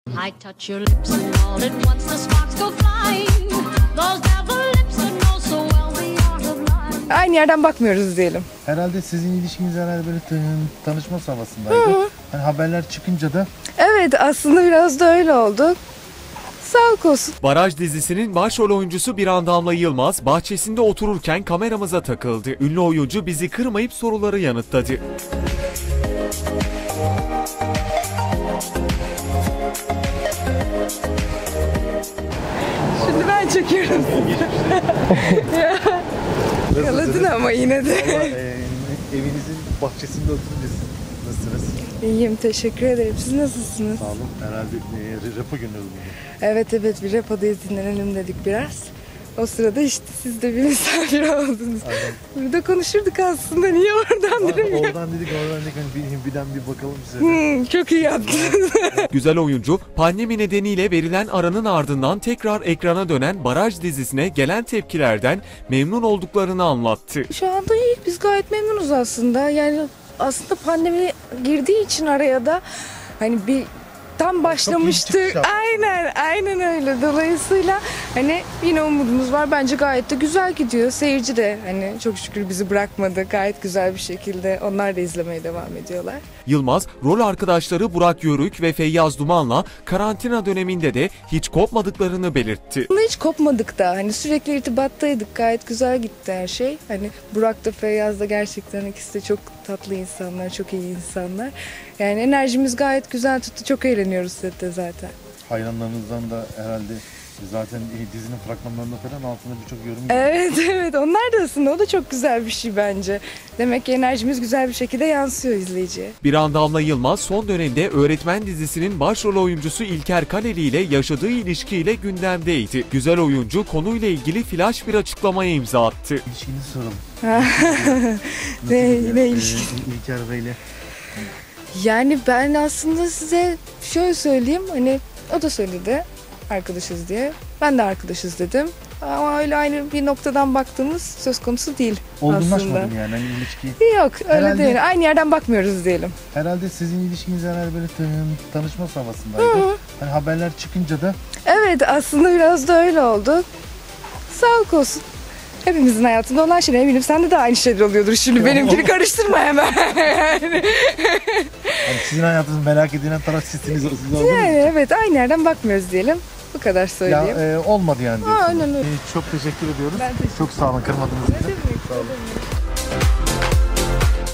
I touch your lips and all at once the sparks go flying. Those devil lips that know so well the art of lying. Aynı yerden bakmıyoruz diyelim. Herhalde sizin ilişkiniz herhalde böyle tanışma havasındaydı. Hani haberler çıkınca da Evet, aslında biraz da öyle oldu. Sağlık olsun. Baraj dizisinin başrol oyuncusu Biran Damla Yılmaz bahçesinde otururken kameramıza takıldı. Ünlü oyuncu bizi kırmayıp soruları yanıtladı. Şimdi ben çekiyorum sizi. Yakaladın ama yine de. evinizin bahçesinde oturunca nasılsınız? İyiyim, teşekkür ederim. Siz nasılsınız? Sağ olun. Herhalde rap'a gönüllü bugün. Evet, bir rapodayız, dinlenelim dedik biraz. O sırada işte siz de bir misafir oldunuz. Aynen. Burada konuşurduk aslında, niye oradan dedim ya. Oradan dedik hani birden bir bakalım size. Çok iyi yaptınız. Güzel oyuncu pandemi nedeniyle verilen aranın ardından tekrar ekrana dönen Baraj dizisine gelen tepkilerden memnun olduklarını anlattı. Şu anda iyi, biz gayet memnunuz aslında. Yani aslında pandemi girdiği için araya da hani bir tam başlamıştı. Aynen öyle. Dolayısıyla hani yine umudumuz var. Bence gayet de güzel gidiyor. Seyirci de hani çok şükür bizi bırakmadı. Gayet güzel bir şekilde onlar da izlemeye devam ediyorlar. Yılmaz, rol arkadaşları Burak Yörük ve Feyyaz Duman'la karantina döneminde de hiç kopmadıklarını belirtti. Hiç kopmadık da hani sürekli irtibattaydık. Gayet güzel gitti her şey. Hani Burak da Feyyaz da gerçekten ikisi de çok tatlı insanlar, çok iyi insanlar. Yani enerjimiz gayet güzel tuttu. Çok eğleniyoruz sette zaten. Hayranlarınızdan da herhalde zaten dizinin fragmanlarında falan altında birçok yorum geliyor. Evet, onlar da aslında o da çok güzel bir şey bence. Demek ki enerjimiz güzel bir şekilde yansıyor izleyiciye. Biran Damla Yılmaz son dönemde Öğretmen dizisinin başrol oyuncusu İlker Kaleli ile yaşadığı ilişkiyle gündemdeydi. Güzel oyuncu konuyla ilgili flash bir açıklamaya imza attı. İlişkinizi soralım. Ne ilişki? İlker Bey'le. Yani ben aslında size şöyle söyleyeyim, hani o da söyledi arkadaşız diye. Ben de arkadaşız dedim. Ama öyle aynı bir noktadan baktığımız söz konusu değil aslında. Olgunlaşmadın yani hani ilişki. Yok, öyle Herhalde- değil. Aynı yerden bakmıyoruz diyelim. Herhalde sizin ilişkiniz herhalde böyle tanışma havasındaydı. Hani haberler çıkınca da Evet, aslında biraz da öyle oldu. Sağlık olsun. Hepimizin hayatında olan şeyler, eminim sende de aynı şeyler oluyordur. Şimdi benimkini karıştırma hemen. hani sizin hayatınızı merak edilen taraf sizsiniz. Siz oldunuz. Yani evet, aynı yerden bakmıyoruz diyelim. Bu kadar söyleyeyim. Olmadı yani diyorsunuz. Aynen öyle. Çok teşekkür ediyoruz. Ben teşekkür Çok sağ olun, kırmadınız bizi. Ne demek, Sağ olun. ne demek.